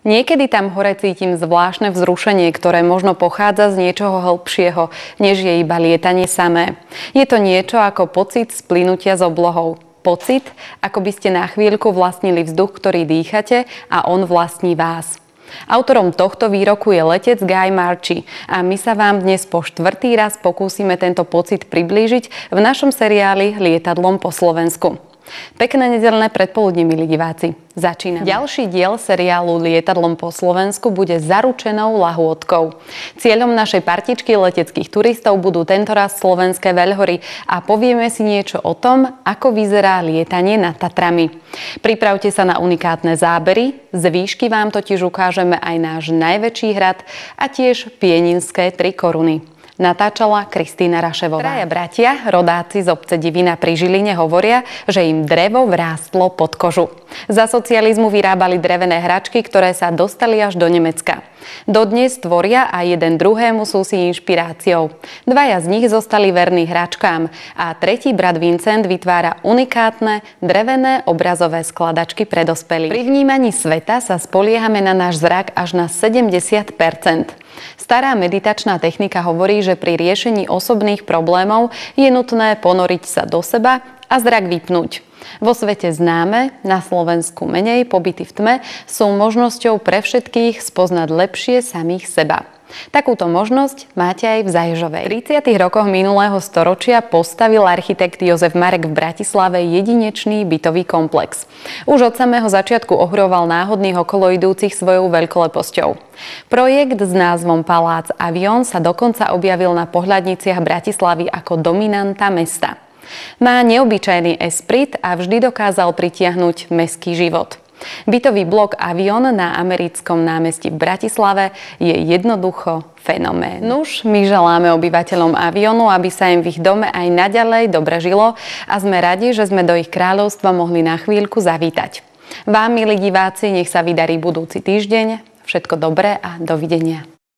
Niekedy tam hore cítim zvláštne vzrušenie, ktoré možno pochádza z niečoho hĺbšieho, než je iba lietanie samé. Je to niečo ako pocit splynutia s oblohou. Pocit, ako by ste na chvíľku vlastnili vzduch, ktorý dýchate, a on vlastní vás. Autorom tohto výroku je letec Guy Marchie a my sa vám dnes po štvrtý raz pokúsime tento pocit priblížiť v našom seriáli Lietadlom po Slovensku. Pekné nedeľné predpoludne, milí diváci. Začíname. Ďalší diel seriálu Lietadlom po Slovensku bude zaručenou lahôdkou. Cieľom našej partičky leteckých turistov budú tentoraz slovenské veľhory a povieme si niečo o tom, ako vyzerá lietanie nad Tatrami. Pripravte sa na unikátne zábery, z výšky vám totiž ukážeme aj náš najväčší hrad a tiež pieninské 3 koruny. Natáčala Kristína Raševová. Traja bratia, rodáci z obce Divina pri Žiline, hovoria, že im drevo vrástlo pod kožu. Za socializmu vyrábali drevené hračky, ktoré sa dostali až do Nemecka. Dodnes tvoria a jeden druhému sú si inšpiráciou. Dvaja z nich zostali verní hračkám a tretí brat Vincent vytvára unikátne drevené obrazové skladačky pre dospelých. Pri vnímaní sveta sa spoliehame na náš zrak až na 70%. Stará meditačná technika hovorí, že pri riešení osobných problémov je nutné ponoriť sa do seba a zrak vypnúť. Vo svete známe, na Slovensku menej, pobyty v tme sú možnosťou pre všetkých spoznať lepšie samých seba. Takúto možnosť máte aj v Zaježovej. V 30. rokoch minulého storočia postavil architekt Jozef Marek v Bratislave jedinečný bytový komplex. Už od samého začiatku ohroval náhodných okoloidúcich svojou veľkoleposťou. Projekt s názvom Palác Avion sa dokonca objavil na pohľadniciach Bratislavy ako dominanta mesta. Má neobyčajný esprit a vždy dokázal pritiahnuť mestský život. Bytový blok Avion na Americkom námestí v Bratislave je jednoducho fenomén. Nuž, my želáme obyvateľom Avionu, aby sa im v ich dome aj naďalej dobre žilo a sme radi, že sme do ich kráľovstva mohli na chvíľku zavítať. Vám, milí diváci, nech sa vydarí budúci týždeň. Všetko dobré a dovidenia.